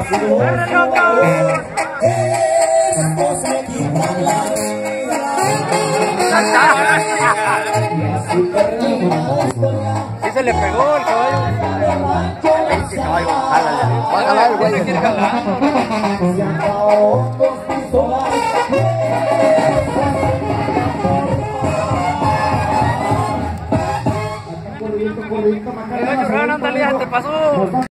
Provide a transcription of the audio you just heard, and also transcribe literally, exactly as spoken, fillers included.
Sí se le pegó el caballo. Pinche caballo, jálale. Va a jalar el güey. ¿Quiere jalar? Mira, churrón, ándale, ya te pasó.